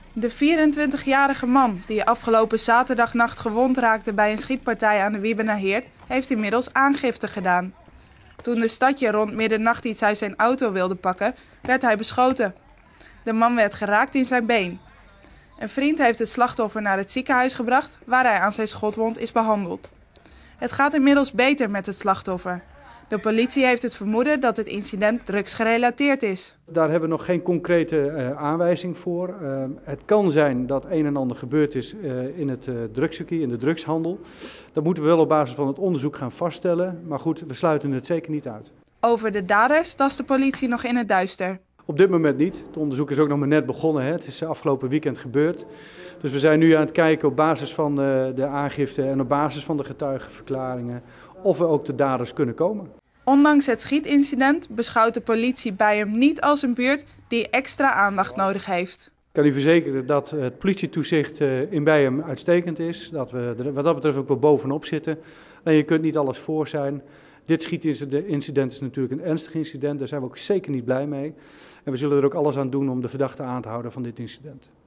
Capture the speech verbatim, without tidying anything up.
De vierentwintigjarige man, die afgelopen zaterdagnacht gewond raakte bij een schietpartij aan de Wiebenerheerd, heeft inmiddels aangifte gedaan. Toen de stadje rond middernacht iets uit zijn auto wilde pakken, werd hij beschoten. De man werd geraakt in zijn been. Een vriend heeft het slachtoffer naar het ziekenhuis gebracht, waar hij aan zijn schotwond is behandeld. Het gaat inmiddels beter met het slachtoffer. De politie heeft het vermoeden dat het incident drugsgerelateerd is. Daar hebben we nog geen concrete uh, aanwijzing voor. Uh, het kan zijn dat een en ander gebeurd is uh, in het uh, drugscircuit, in de drugshandel. Dat moeten we wel op basis van het onderzoek gaan vaststellen. Maar goed, we sluiten het zeker niet uit. Over de daders tast de politie nog in het duister. Op dit moment niet. Het onderzoek is ook nog maar net begonnen. Hè. Het is afgelopen weekend gebeurd. Dus we zijn nu aan het kijken op basis van de, de aangifte en op basis van de getuigenverklaringen of we ook de daders kunnen komen. Ondanks het schietincident beschouwt de politie Beium niet als een buurt die extra aandacht nodig heeft. Ik kan u verzekeren dat het politietoezicht in Beium uitstekend is. Dat we er wat dat betreft ook wel bovenop zitten. En je kunt niet alles voor zijn. Dit schietincident is natuurlijk een ernstig incident. Daar zijn we ook zeker niet blij mee. En we zullen er ook alles aan doen om de verdachte aan te houden van dit incident.